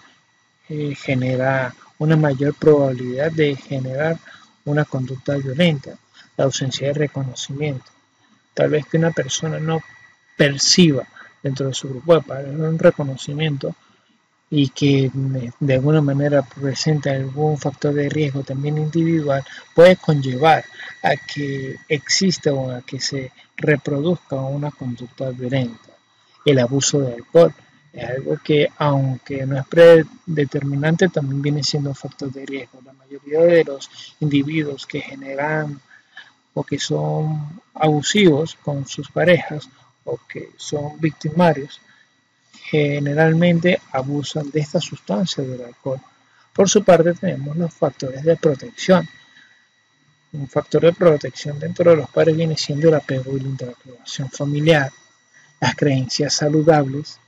genera una mayor probabilidad de generar una conducta violenta. La ausencia de reconocimiento. Tal vez que una persona no perciba dentro de su grupo de pares un reconocimiento y que de alguna manera presenta algún factor de riesgo también individual, puede conllevar a que exista o a que se reproduzca una conducta violenta. El abuso de alcohol es algo que, aunque no es predeterminante, también viene siendo un factor de riesgo. La mayoría de los individuos que generan o que son abusivos con sus parejas o que son victimarios generalmente abusan de esta sustancia del alcohol. Por su parte tenemos los factores de protección. Un factor de protección dentro de los pares viene siendo el apego y la interacción familiar, las creencias saludables,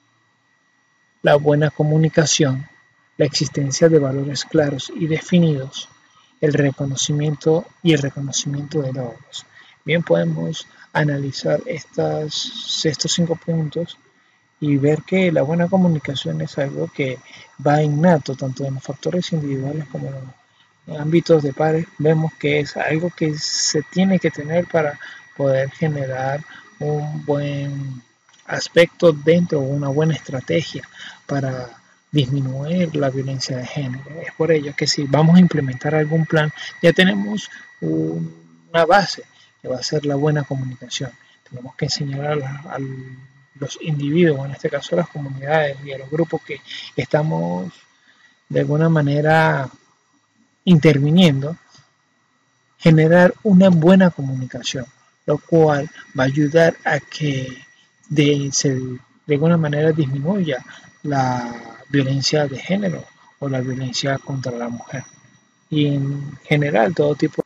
la buena comunicación, la existencia de valores claros y definidos, el reconocimiento y el reconocimiento de logros. Bien, podemos analizar estos 5 puntos y ver que la buena comunicación es algo que va innato tanto en los factores individuales como en los ámbitos de pares. Vemos que es algo que se tiene que tener para poder generar un buen aspecto dentro, una buena estrategia para disminuir la violencia de género. Es por ello que si vamos a implementar algún plan, ya tenemos una base que va a ser la buena comunicación. Tenemos que enseñar a los individuos, en este caso a las comunidades y a los grupos que estamos de alguna manera interviniendo, generar una buena comunicación, lo cual va a ayudar a que de alguna manera disminuya la violencia de género o la violencia contra la mujer y en general todo tipo.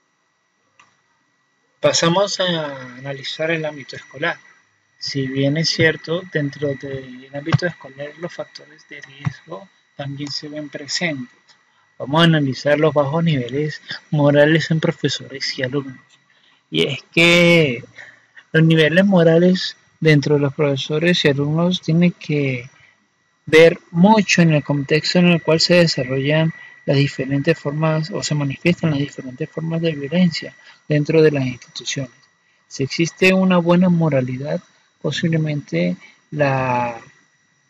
Pasamos a analizar el ámbito escolar. Si bien es cierto, dentro del ámbito escolar los factores de riesgo también se ven presentes. Vamos a analizar los bajos niveles morales en profesores y alumnos. Y es que los niveles morales dentro de los profesores y alumnos tienen que ver mucho en el contexto en el cual se desarrollan las diferentes formas o se manifiestan las diferentes formas de violencia dentro de las instituciones. Si existe una buena moralidad, posiblemente la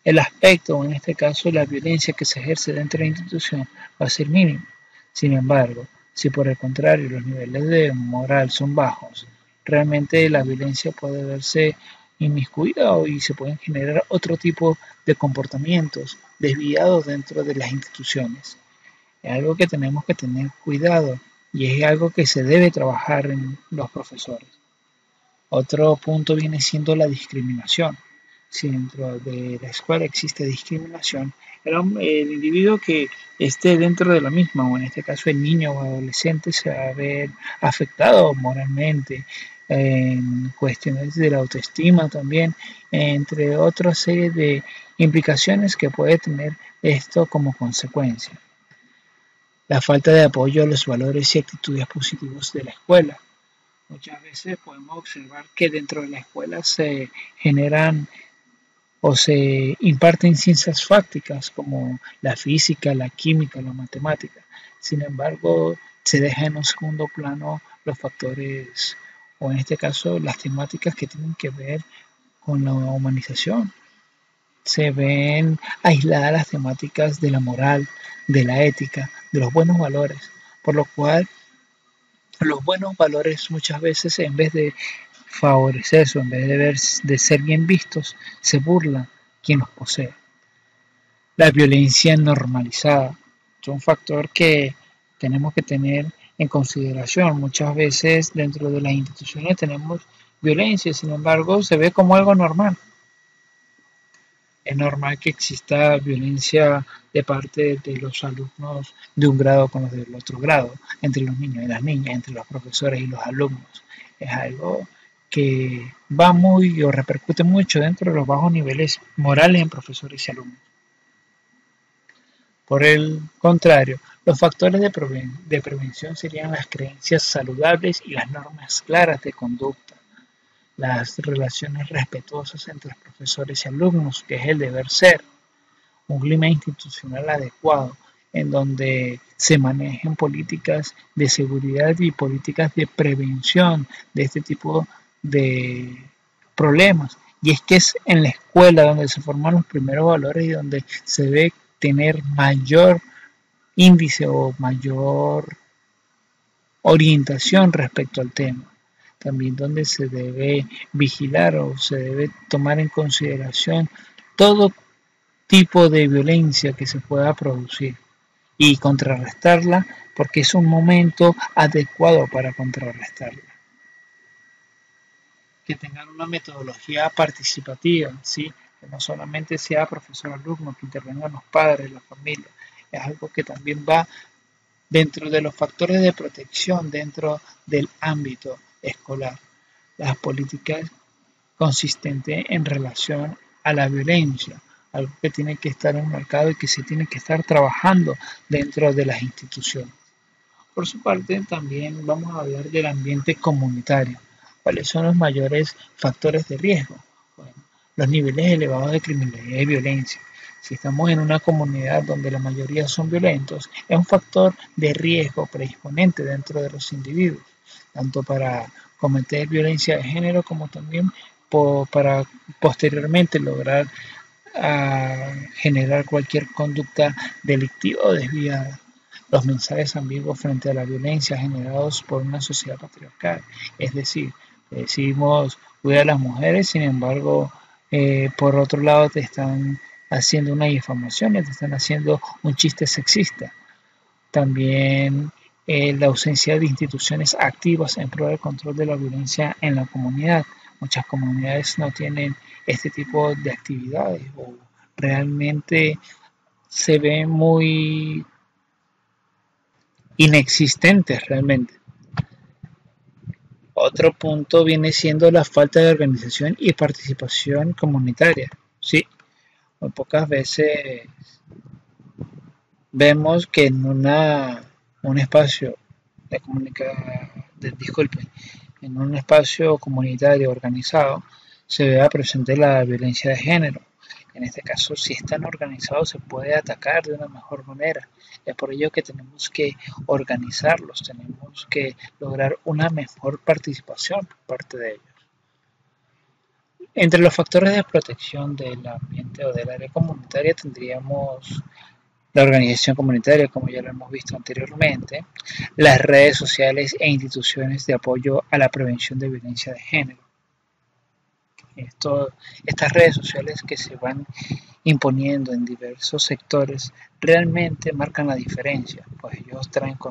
el aspecto, o en este caso la violencia que se ejerce dentro de la institución, va a ser mínimo. Sin embargo, si por el contrario los niveles de moral son bajos, realmente la violencia puede verse inmiscuida y se pueden generar otro tipo de comportamientos desviados dentro de las instituciones. Es algo que tenemos que tener cuidado y es algo que se debe trabajar en los profesores. Otro punto viene siendo la discriminación. Si dentro de la escuela existe discriminación, el individuo que esté dentro de la misma, o en este caso el niño o adolescente, se va a ver afectado moralmente en cuestiones de la autoestima también, entre otras series de implicaciones que puede tener esto como consecuencia. La falta de apoyo a los valores y actitudes positivos de la escuela. Muchas veces podemos observar que dentro de la escuela se generan o se imparten ciencias fácticas como la física, la química, la matemática. Sin embargo, se deja en un segundo plano los factores, o en este caso las temáticas que tienen que ver con la humanización. Se ven aisladas las temáticas de la moral, de la ética, de los buenos valores, por lo cual los buenos valores muchas veces en vez de favorecerse, en vez de ser bien vistos, se burlan quien los posee. La violencia normalizada es un factor que tenemos que tener en consideración. Muchas veces dentro de las instituciones tenemos violencia, sin embargo se ve como algo normal. Es normal que exista violencia de parte de los alumnos de un grado con los del otro grado, entre los niños y las niñas, entre los profesores y los alumnos. Es algo que va muy o repercute mucho dentro de los bajos niveles morales en profesores y alumnos. Por el contrario, los factores de prevención serían las creencias saludables y las normas claras de conducta, las relaciones respetuosas entre profesores y alumnos, que es el deber ser, un clima institucional adecuado en donde se manejen políticas de seguridad y políticas de prevención de este tipo de problemas. Y es que es en la escuela donde se forman los primeros valores y donde se debe tener mayor índice o mayor orientación respecto al tema. También donde se debe vigilar o se debe tomar en consideración todo tipo de violencia que se pueda producir y contrarrestarla porque es un momento adecuado para contrarrestarla. Que tengan una metodología participativa, ¿sí? Que no solamente sea profesor-alumno, que intervengan los padres, la familia. Es algo que también va dentro de los factores de protección dentro del ámbito escolar. Las políticas consistentes en relación a la violencia, algo que tiene que estar enmarcado y que se tiene que estar trabajando dentro de las instituciones. Por su parte, también vamos a hablar del ambiente comunitario. ¿Cuáles son los mayores factores de riesgo? Bueno, los niveles elevados de criminalidad y violencia. Si estamos en una comunidad donde la mayoría son violentos, es un factor de riesgo predisponente dentro de los individuos, tanto para cometer violencia de género como también para posteriormente lograr generar cualquier conducta delictiva o desviada. Los mensajes ambiguos frente a la violencia generados por una sociedad patriarcal, es decir, decimos cuida a las mujeres, sin embargo, por otro lado te están haciendo una difamación, te están haciendo un chiste sexista. También la ausencia de instituciones activas en pro del control de la violencia en la comunidad. Muchas comunidades no tienen este tipo de actividades o realmente se ven muy inexistentes realmente. Otro punto viene siendo la falta de organización y participación comunitaria. Sí, muy pocas veces vemos que en un espacio de en un espacio comunitario organizado se vea presente la violencia de género. En este caso, si están organizados, se puede atacar de una mejor manera. Es por ello que tenemos que organizarlos, tenemos que lograr una mejor participación por parte de ellos. Entre los factores de protección del ambiente o del área comunitaria tendríamos la organización comunitaria, como ya lo hemos visto anteriormente, las redes sociales e instituciones de apoyo a la prevención de violencia de género. Estas redes sociales que se van imponiendo en diversos sectores realmente marcan la diferencia, pues ellos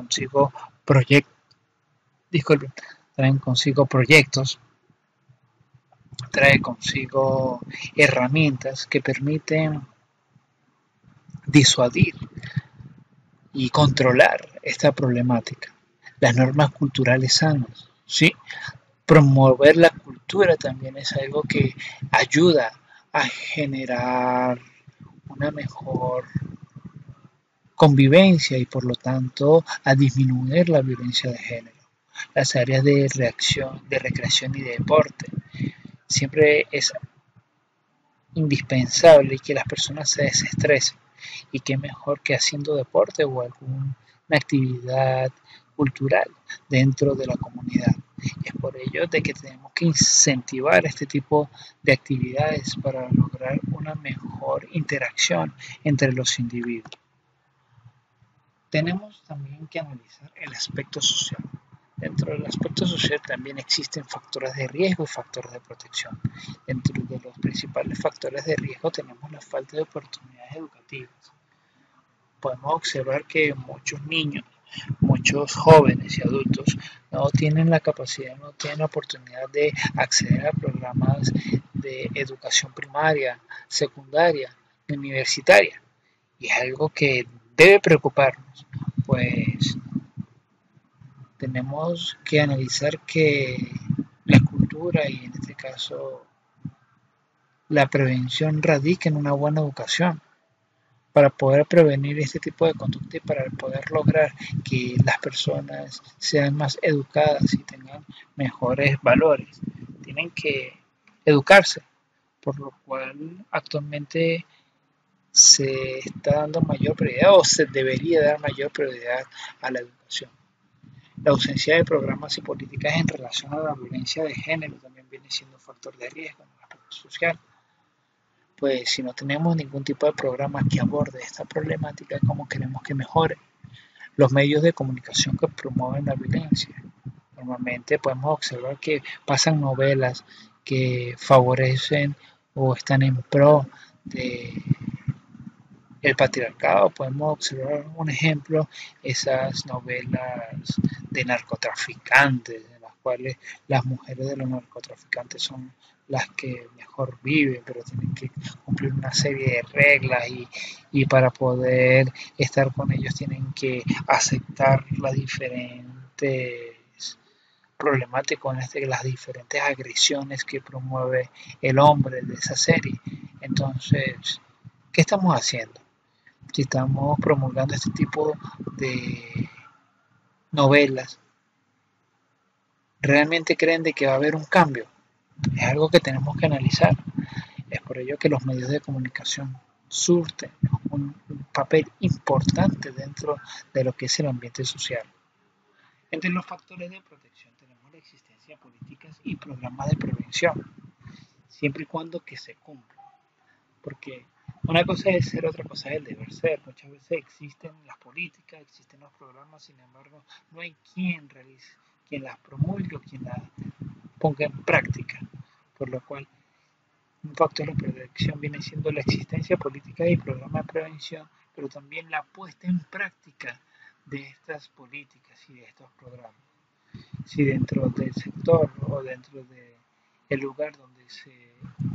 traen consigo proyectos, traen consigo herramientas que permiten disuadir y controlar esta problemática. Las normas culturales sanas, ¿sí? Promover la cultura también es algo que ayuda a generar una mejor convivencia y por lo tanto a disminuir la violencia de género. Las áreas de recreación y de deporte. Siempre es indispensable que las personas se desestresen y qué mejor que haciendo deporte o alguna actividad cultural dentro de la comunidad. Es por ello de que tenemos que incentivar este tipo de actividades para lograr una mejor interacción entre los individuos. Tenemos también que analizar el aspecto social. Dentro del aspecto social también existen factores de riesgo y factores de protección. Dentro de los principales factores de riesgo tenemos la falta de oportunidades educativas. Podemos observar que muchos niños, muchos jóvenes y adultos no tienen la capacidad, no tienen la oportunidad de acceder a programas de educación primaria, secundaria y universitaria. Y es algo que debe preocuparnos, pues tenemos que analizar que la cultura y en este caso la prevención radica en una buena educación para poder prevenir este tipo de conducta y para poder lograr que las personas sean más educadas y tengan mejores valores. Tienen que educarse, por lo cual actualmente se está dando mayor prioridad o se debería dar mayor prioridad a la educación. La ausencia de programas y políticas en relación a la violencia de género también viene siendo un factor de riesgo en el aspecto social. Pues si no tenemos ningún tipo de programa que aborde esta problemática, ¿cómo queremos que mejore? Los medios de comunicación que promueven la violencia. Normalmente podemos observar que pasan novelas que favorecen o están en pro de el patriarcado. Podemos observar un ejemplo, esas novelas de narcotraficantes, en las cuales las mujeres de los narcotraficantes son las que mejor viven, pero tienen que cumplir una serie de reglas y para poder estar con ellos tienen que aceptar las diferentes problemáticas, las diferentes agresiones que promueve el hombre de esa serie. Entonces, ¿qué estamos haciendo? Si estamos promulgando este tipo de novelas, ¿realmente creen de que va a haber un cambio? Es algo que tenemos que analizar. Es por ello que los medios de comunicación surten un papel importante dentro de lo que es el ambiente social. Entre los factores de protección tenemos la existencia de políticas y programas de prevención, siempre y cuando que se cumplan. Porque una cosa es ser, otra cosa es el deber ser. Muchas veces existen las políticas, existen los programas, sin embargo, no hay quien realice, quien las promulgue o quien las ponga en práctica. Por lo cual, un factor de protección viene siendo la existencia de políticas y programas de prevención, pero también la puesta en práctica de estas políticas y de estos programas. Si dentro del sector o dentro del lugar donde se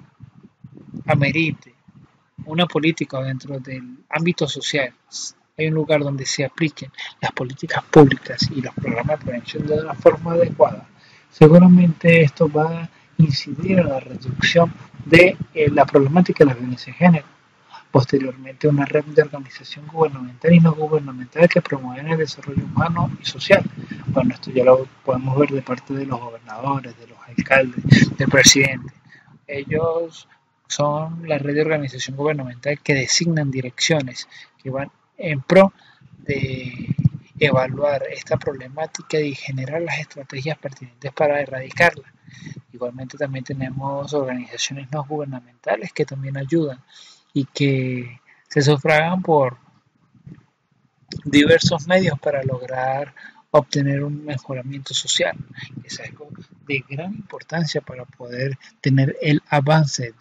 amerite una política dentro del ámbito social, hay un lugar donde se apliquen las políticas públicas y los programas de prevención de una forma adecuada, seguramente esto va a incidir en la reducción de la problemática de la violencia de género. Posteriormente, una red de organización gubernamental y no gubernamental que promueven el desarrollo humano y social. Bueno, esto ya lo podemos ver de parte de los gobernadores, de los alcaldes, del presidente. Ellos son la red de organización gubernamental que designan direcciones que van en pro de evaluar esta problemática y generar las estrategias pertinentes para erradicarla. Igualmente también tenemos organizaciones no gubernamentales que también ayudan y que se sufragan por diversos medios para lograr obtener un mejoramiento social. Es algo de gran importancia para poder tener el avance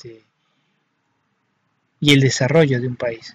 y el desarrollo de un país.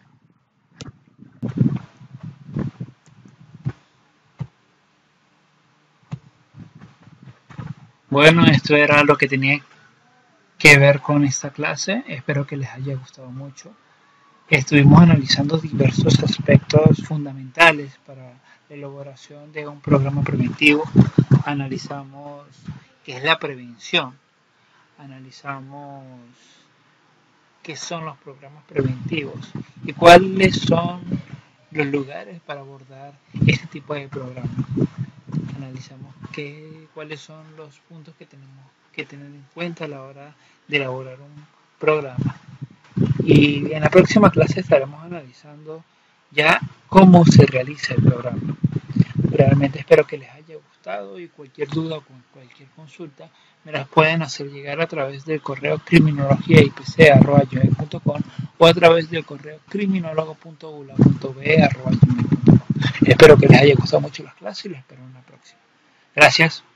Bueno, esto era lo que tenía que ver con esta clase. Espero que les haya gustado mucho. Estuvimos analizando diversos aspectos fundamentales para la elaboración de un programa preventivo. Analizamos qué es la prevención. Analizamos qué son los programas preventivos y cuáles son los lugares para abordar este tipo de programas. Analizamos cuáles son los puntos que tenemos que tener en cuenta a la hora de elaborar un programa. Y en la próxima clase estaremos analizando ya cómo se realiza el programa. Realmente espero que les haya gustado y cualquier duda o cualquier consulta me las pueden hacer llegar a través del correo criminologiaipc@gmail.com o a través del correo criminologo.ula.be@gmail.com. Espero que les haya gustado mucho las clases y los espero en la próxima. Gracias.